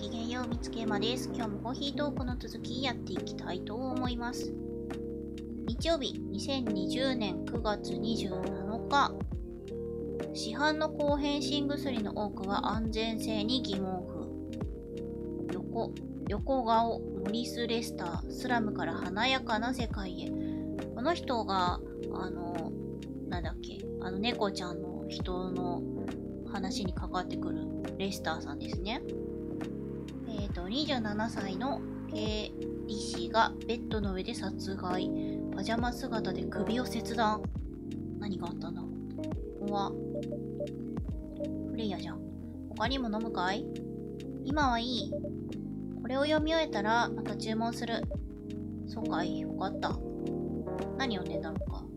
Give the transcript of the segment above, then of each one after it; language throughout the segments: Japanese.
きげんよう、みつけまです。今日もコーヒートークの続きやっていきたいと思います。日曜日、2020年9月27日。市販の抗変身薬の多くは安全性に疑問符。横顔、モリス・レスター、スラムから華やかな世界へ。この人が、なんだっけ、猫ちゃんの人の話にかかってくるレスターさんですね。27歳の経理士がベッドの上で殺害。パジャマ姿で首を切断。何があったんだ。ここはフレイヤじゃん。他にも飲むかい？今はいい。これを読み終えたらまた注文する。そうかい、わかった。何読んでんだろうか。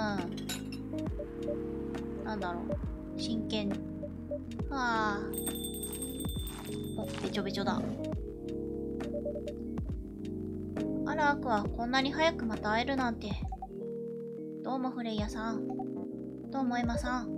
なんだろう。真剣。はあ。お、べちょべちょだ。あら、アクア、こんなに早くまた会えるなんて。どうもフレイヤさん。どうもエマさん。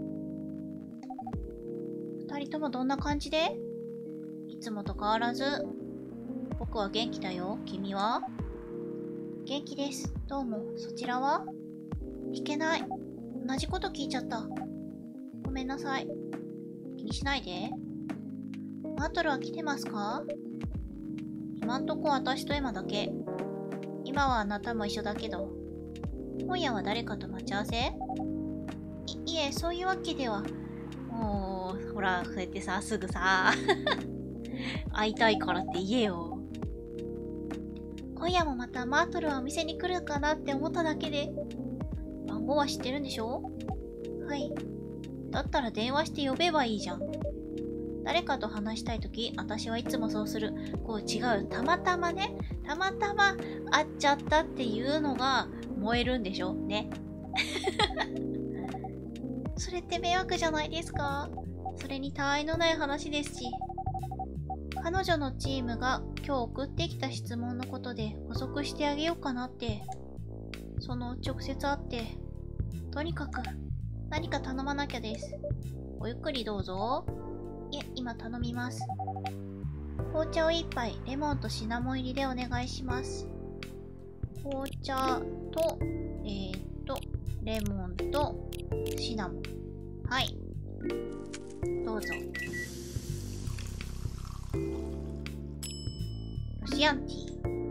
二人ともどんな感じで？いつもと変わらず。僕は元気だよ。君は？元気です。どうも。そちらは？いけない。同じこと聞いちゃった。ごめんなさい。気にしないで。マートルは来てますか？今んとこ私とエマだけ。今はあなたも一緒だけど。今夜は誰かと待ち合わせ？いえ、そういうわけでは。もう、ほら、こうやってさ、すぐさ、会いたいからって言えよ。今夜もまたマートルはお店に来るかなって思っただけで。番号は知ってるんでしょ？はい。だったら電話して呼べばいいじゃん。誰かと話したいとき、私はいつもそうする。こう違う。たまたまね、たまたま会っちゃったっていうのが燃えるんでしょね。それって迷惑じゃないですか？それに他愛のない話ですし。彼女のチームが今日送ってきた質問のことで補足してあげようかなって。その直接会って。とにかく何か頼まなきゃです。ごゆっくりどうぞ。いえ、今頼みます。紅茶を一杯、レモンとシナモン入りでお願いします。紅茶と、レモンとシナモン。はい。どうぞ。ロシアンティ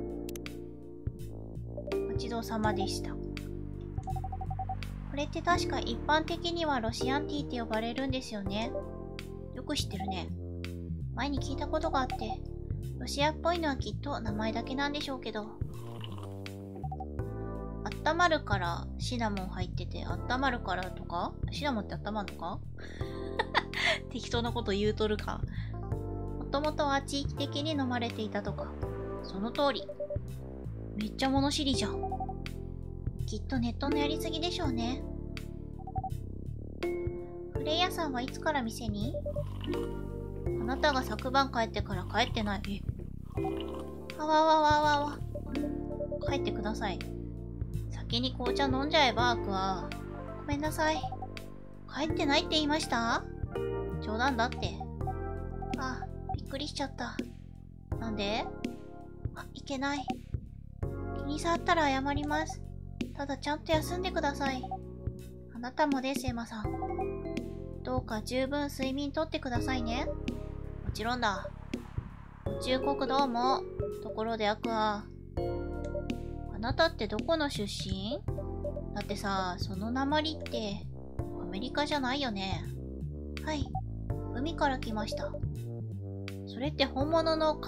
ー。ごちそうさまでした。これって確か一般的にはロシアンティーって呼ばれるんですよね。よく知ってるね。前に聞いたことがあって、ロシアっぽいのはきっと名前だけなんでしょうけど。あったまるからシナモン入ってて、あったまるからとか？シナモンってあったまるのか？適当なこと言うとるか。もともとは地域的に飲まれていたとか。その通り。めっちゃ物知りじゃん。きっとネットのやりすぎでしょうね。フレイヤさんはいつから店に？あなたが昨晩帰ってから帰ってない。わ。帰ってください。先に紅茶飲んじゃえば、アクア。ごめんなさい。帰ってないって言いました？冗談だって。あ、びっくりしちゃった。なんで？いけない。気に障ったら謝ります。ただちゃんと休んでください。あなたもです、エマさん。どうか十分睡眠とってくださいね。もちろんだ。宇宙国どうも。ところでアクア。あなたってどこの出身？だってさ、その訛りってアメリカじゃないよね。はい。海から来ました。それって本物の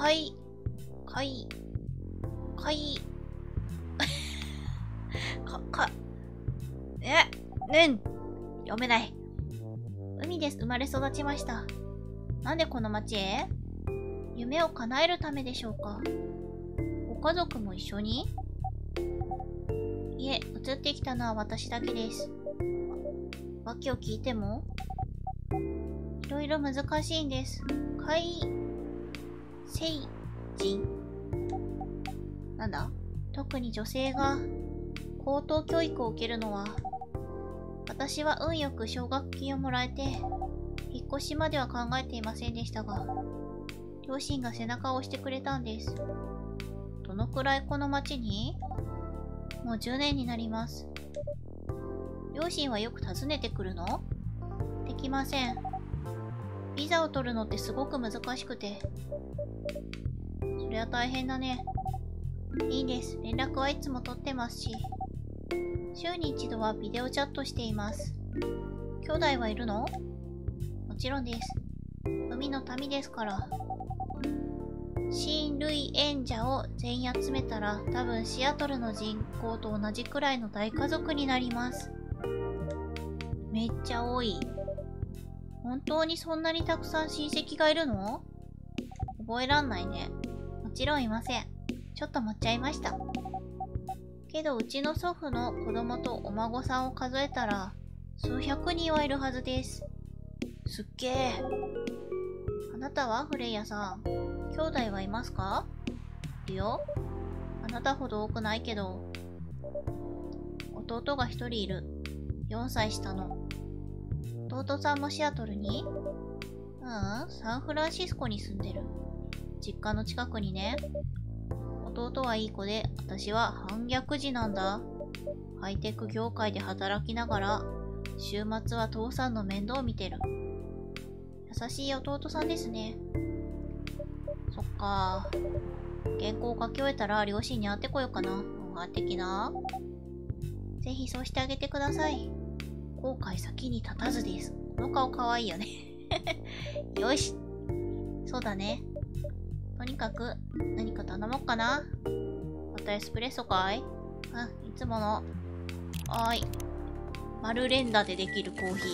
読めない。海です。生まれ育ちました。なんでこの町へ？夢を叶えるためでしょうか？ご家族も一緒に？いえ、移ってきたのは私だけです。訳を聞いても？いろいろ難しいんです。聖人？なんだ？特に女性が高等教育を受けるのは、私は運よく奨学金をもらえて、引っ越しまでは考えていませんでしたが、 両親が背中を押してくれたんです。どのくらいこの町に？もう10年になります。両親はよく訪ねてくるの？できません。ビザを取るのってすごく難しくて。そりゃ大変だね。いいです。連絡はいつも取ってますし。週に一度はビデオチャットしています。兄弟はいるの？もちろんです。海の民ですから。親類縁者を全員集めたら多分シアトルの人口と同じくらいの大家族になります。めっちゃ多い。本当にそんなにたくさん親戚がいるの？覚えらんないね。もちろんいません。ちょっと盛っちゃいました。けどうちの祖父の子供とお孫さんを数えたら数百人はいるはずです。すっげえ。あなたはフレイヤさん、兄弟はいますか？いるよ。あなたほど多くないけど。弟が一人いる。4歳下の。弟さんもシアトルに？サンフランシスコに住んでる。実家の近くにね。弟はいい子で、私は反逆児なんだ。ハイテク業界で働きながら、週末は父さんの面倒を見てる。優しい弟さんですね。そっか。原稿を書き終えたら両親に会ってこようかな。会ってきな。ぜひそうしてあげてください。後悔先に立たずです。この顔かわいいよね。よし。そうだね。とにかく何か頼もうかな。またエスプレッソかい？いつもの。はーい。マルレンダでできるコーヒ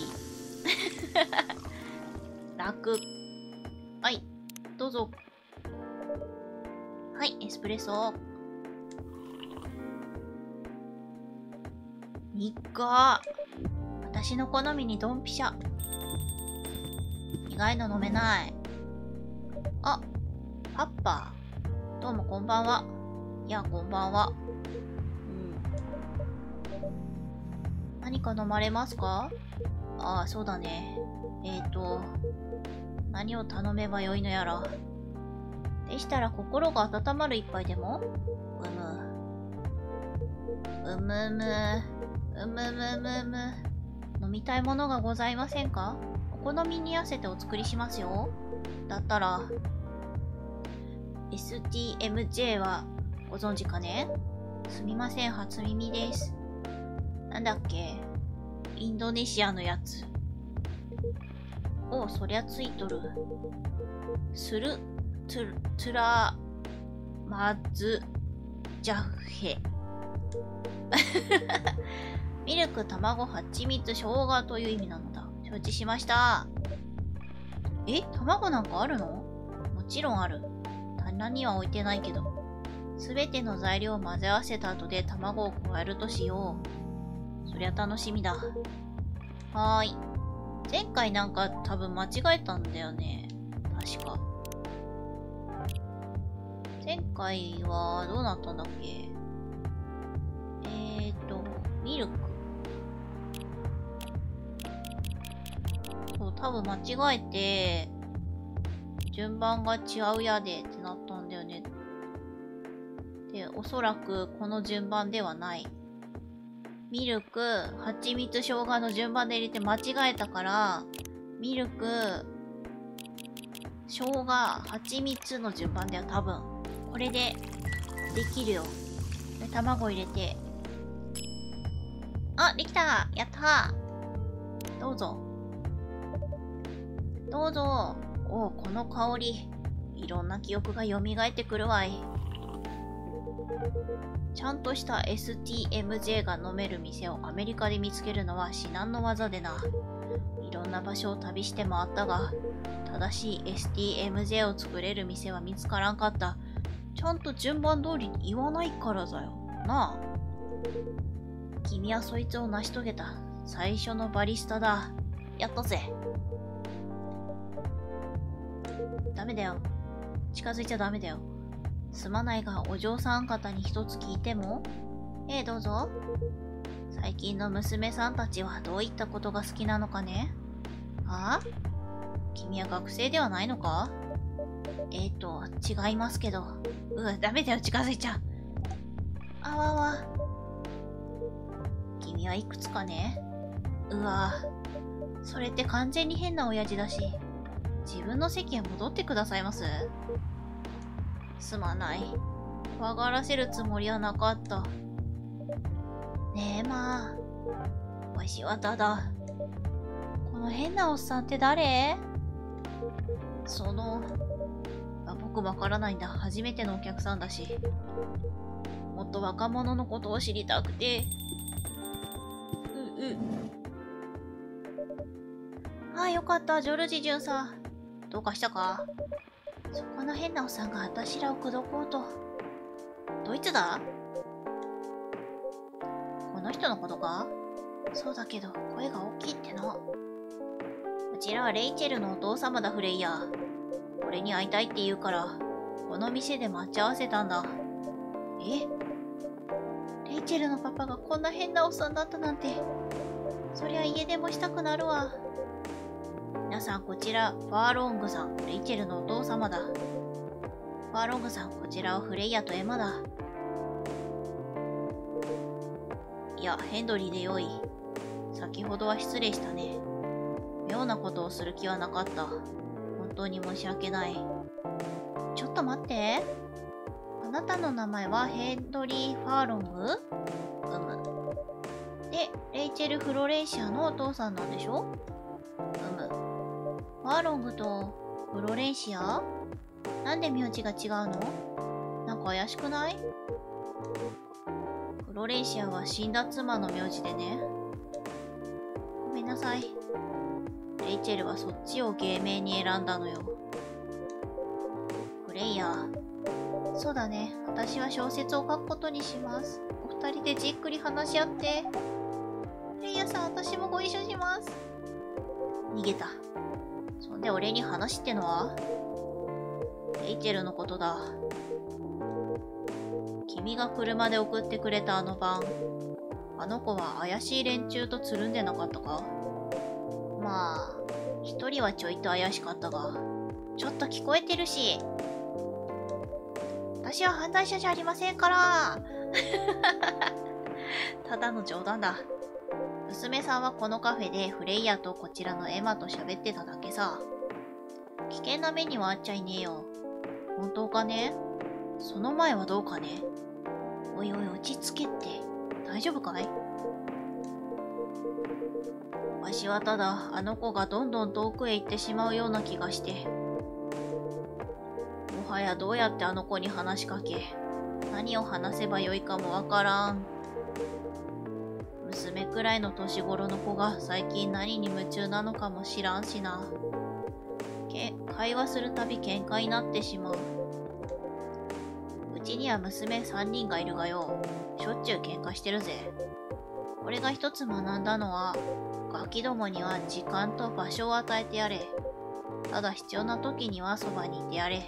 ー。楽。はい。どうぞ。はい、エスプレッソ。にっがー。私の好みにドンピシャ。苦いの飲めない。あ、パッパー。どうもこんばんは。いや、こんばんは。何か飲まれますか？ああ、そうだね。何を頼めばよいのやら。でしたら心が温まる一杯でも？うむ。飲みたいものがございませんか？お好みに合わせてお作りしますよ。だったら、STMJ はご存知かね？すみません、初耳です。なんだっけ？インドネシアのやつ。おう、そりゃついとる。トゥラマズジャヘ。ミルク、卵、蜂蜜、生姜という意味なのだ。承知しました。卵なんかあるの？もちろんある。棚には置いてないけど。すべての材料を混ぜ合わせた後で卵を加えるとしよう。そりゃ楽しみだ。はーい。前回なんか多分間違えたんだよね。確か。前回はどうなったんだっけ？ミルク。そう、多分間違えて、順番が違うやでってなったんだよね。で、おそらくこの順番ではない。ミルク、蜂蜜、生姜の順番で入れて間違えたから、ミルク、生姜、蜂蜜の順番では多分、これでできるよ。で、卵入れて。あ、できた！やったー！どうぞ。どうぞ。おう、この香り。いろんな記憶が蘇ってくるわい。ちゃんとした STMJ が飲める店をアメリカで見つけるのは至難の業でな。いろんな場所を旅して回ったが、正しい STMJ を作れる店は見つからんかった。ちゃんと順番通りに言わないからだよ。なあ。君はそいつを成し遂げた。最初のバリスタだ。やったぜ。ダメだよ。近づいちゃダメだよ。すまないが、お嬢さん方に一つ聞いても？どうぞ。最近の娘さんたちはどういったことが好きなのかね？はあ？君は学生ではないのか？ 違いますけど。ダメだよ、近づいちゃう。あわわ。君はいくつかね？それって完全に変な親父だし、自分の席へ戻ってくださいます？すまない。怖がらせるつもりはなかった。ねえ、まあ。わしはただ、この変なおっさんって誰？僕もわからないんだ。初めてのお客さんだし。もっと若者のことを知りたくて。よかった、ジョルジ巡査。どうかしたか？そこの変なおっさんが私らを口説こうと。どいつだ？この人のことか？そうだけど、声が大きいっての。こちらはレイチェルのお父様だ、フレイヤ。俺に会いたいって言うから、この店で待ち合わせたんだ。レイチェルのパパがこんな変なおっさんだったなんて。そりゃ家出もしたくなるわ。皆さん、こちら、ファーロングさん、レイチェルのお父様だ。ファーロングさん、こちらはフレイヤとエマだ。いや、ヘンドリーでよい。先ほどは失礼したね。妙なことをする気はなかった。本当に申し訳ない。ちょっと待って。あなたの名前はヘンドリー・ファーロング？で、レイチェル・フロレンシアのお父さんなんでしょ？ファーロングとフロレンシア？なんで名字が違うの？なんか怪しくない？フロレンシアは死んだ妻の名字でね。ごめんなさい。レイチェルはそっちを芸名に選んだのよ。フレイヤー。そうだね。私は小説を書くことにします。お二人でじっくり話し合って。フレイヤーさん、私もご一緒します。逃げた。そんで俺に話ってのは？レイチェルのことだ。君が車で送ってくれたあの晩、あの子は怪しい連中とつるんでなかったか？まあ、一人はちょいと怪しかったが、ちょっと聞こえてるし。私は犯罪者じゃありませんから。ただの冗談だ。娘さんはこのカフェでフレイヤとこちらのエマと喋ってただけさ。危険な目にはあっちゃいねえよ。本当かね？その前はどうかね？おいおい、落ち着けって。大丈夫かい？わしはただ、あの子がどんどん遠くへ行ってしまうような気がして。もはやどうやってあの子に話しかけ、何を話せばよいかもわからん。娘くらいの年頃の子が最近何に夢中なのかも知らんしな。会話するたび喧嘩になってしまう。うちには娘3人がいるがよ、しょっちゅう喧嘩してるぜ。俺が一つ学んだのは、ガキどもには時間と場所を与えてやれ。ただ必要な時にはそばにいてやれ。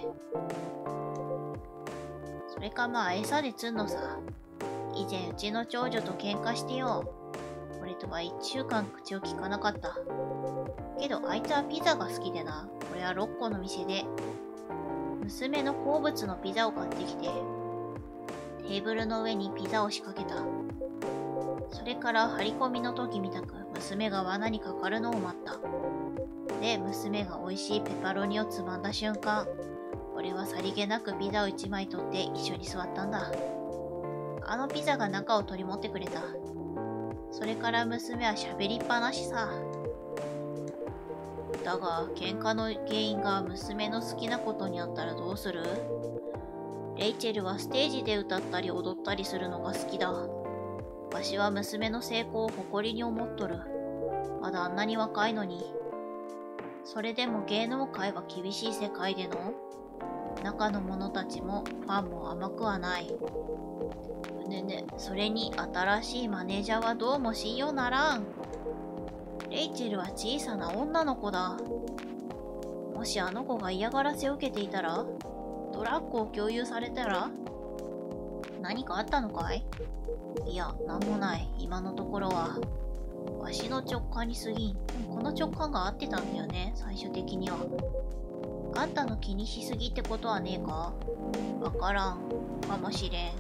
それかまあ餌で釣んのさ。以前うちの長女と喧嘩してよ。俺とは1週間口を聞かなかった。けどあいつはピザが好きでな。俺は6個の店で娘の好物のピザを買ってきて、テーブルの上にピザを仕掛けた。それから張り込みの時みたく娘が罠にかかるのを待った。で、娘が美味しいペパロニをつまんだ瞬間、俺はさりげなくピザを1枚取って一緒に座ったんだ。あのピザが中を取り持ってくれた。それから娘は喋りっぱなしさ。だが、喧嘩の原因が娘の好きなことにあったらどうする？レイチェルはステージで歌ったり踊ったりするのが好きだ。わしは娘の成功を誇りに思っとる。まだあんなに若いのに。それでも芸能界は厳しい世界での、中の者たちもファンも甘くはない。それに新しいマネージャーはどうも信用ならん。レイチェルは小さな女の子だ。もしあの子が嫌がらせを受けていたら、トラックを共有されたら、何かあったのかい？いや、なんもない。今のところは。わしの直感に過ぎん。この直感が合ってたんだよね、最終的には。 あんたの気にしすぎってことはねえか？わからん。かもしれん。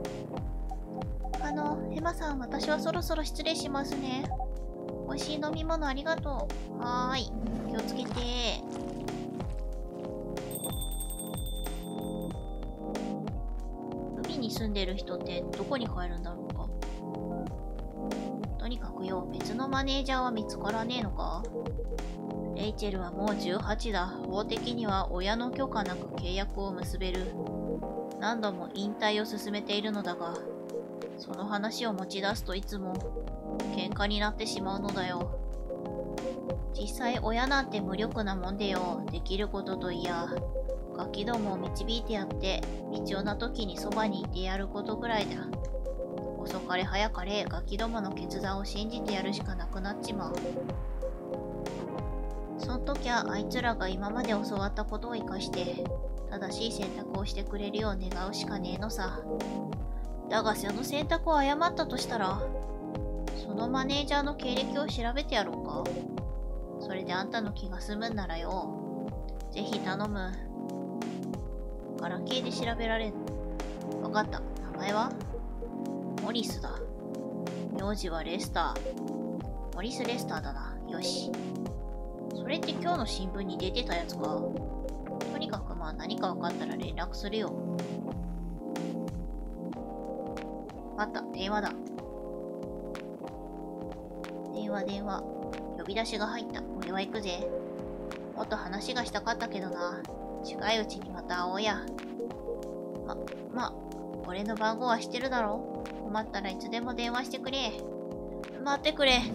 ヘマさん、私はそろそろ失礼しますね。美味しい飲み物ありがとう。はーい。気をつけて。海に住んでる人ってどこに帰るんだろうか。とにかくよ、別のマネージャーは見つからねえのか？レイチェルはもう18だ。法的には親の許可なく契約を結べる。何度も引退を進めているのだが、その話を持ち出すといつも喧嘩になってしまうのだよ。実際親なんて無力なもんでよ。できることといや、ガキどもを導いてやって必要な時にそばにいてやることぐらいだ。遅かれ早かれガキどもの決断を信じてやるしかなくなっちまう。その時はあいつらが今まで教わったことを生かして正しい選択をしてくれるよう願うしかねえのさ。だがその選択を誤ったとしたら、そのマネージャーの経歴を調べてやろうか。それであんたの気が済むんならよ、ぜひ頼む。ガラケーで調べられん。わかった。名前はモリスだ。名字はレスター。モリス・レスターだな。よし。それって今日の新聞に出てたやつか。とにかくまあ何か分かったら連絡するよ。あった、電話だ。電話。呼び出しが入った。俺は行くぜ。もっと話がしたかったけどな。近いうちにまた会おうや。俺の番号は知ってるだろ？困ったらいつでも電話してくれ。待ってくれ。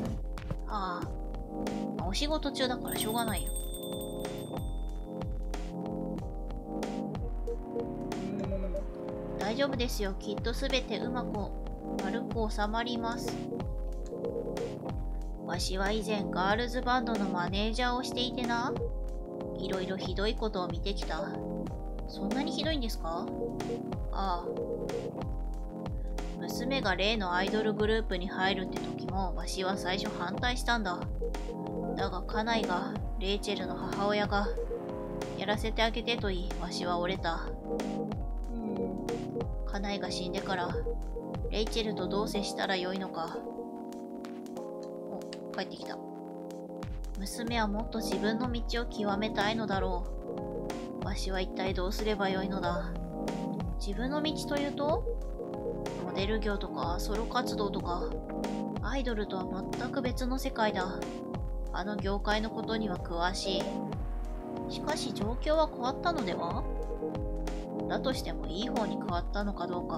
お仕事中だからしょうがないよ。大丈夫ですよ。きっとすべてうまく丸く収まります。わしは以前ガールズバンドのマネージャーをしていてな。いろいろひどいことを見てきた。そんなにひどいんですか？ああ。娘が例のアイドルグループに入るって時もわしは最初反対したんだ。だが家内が、レイチェルの母親が、やらせてあげてと言い、わしは折れた。家内が死んでから、レイチェルとどう接したらよいのか。帰ってきた。娘はもっと自分の道を極めたいのだろう。わしは一体どうすればよいのだ。自分の道というと？モデル業とかソロ活動とか、アイドルとは全く別の世界だ。あの業界のことには詳しい。しかし状況は変わったのでは？だとしてもいい方に変わったのかどうか。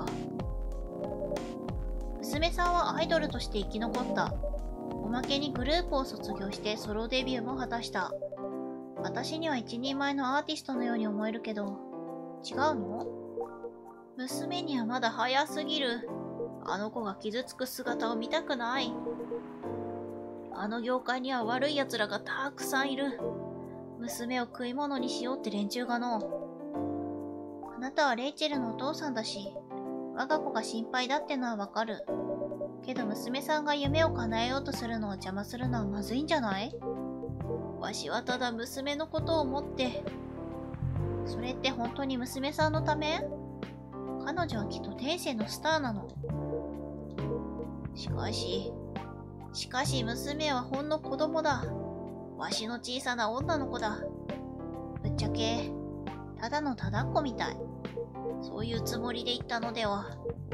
娘さんはアイドルとして生き残った。おまけにグループを卒業してソロデビューも果たした。私には一人前のアーティストのように思えるけど、違うの？娘にはまだ早すぎる。あの子が傷つく姿を見たくない。あの業界には悪い奴らがたくさんいる。娘を食い物にしようって連中がの。あなたはレイチェルのお父さんだし、我が子が心配だってのはわかる。けど娘さんが夢を叶えようとするのを邪魔するのはまずいんじゃない？わしはただ娘のことを思って。それって本当に娘さんのため？彼女はきっと天性のスターなの。しかし娘はほんの子供だ。わしの小さな女の子だ。ぶっちゃけ、ただのただっこみたい。そういうつもりで言ったのでは。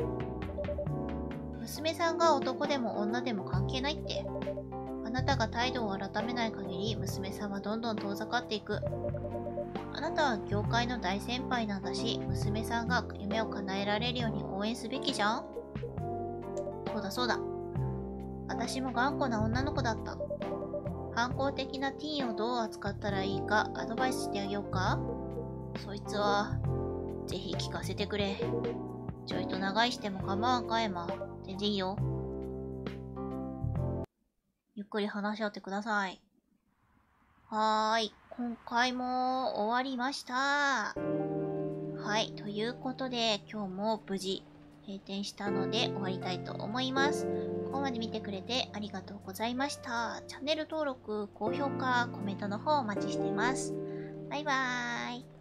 娘さんが男でも女でも関係ないって。あなたが態度を改めない限り娘さんはどんどん遠ざかっていく。あなたは業界の大先輩なんだし、娘さんが夢を叶えられるように応援すべきじゃん？そうだ。私も頑固な女の子だった。反抗的なティーンをどう扱ったらいいかアドバイスしてあげようか？そいつは、ぜひ聞かせてくれ。ちょいと長いしても構わんかエマ。全然いいよ。ゆっくり話し合ってください。はーい。今回も終わりました。はい。ということで、今日も無事閉店したので終わりたいと思います。ここまで見てくれてありがとうございました。チャンネル登録、高評価、コメントの方お待ちしています。 バイバーイ。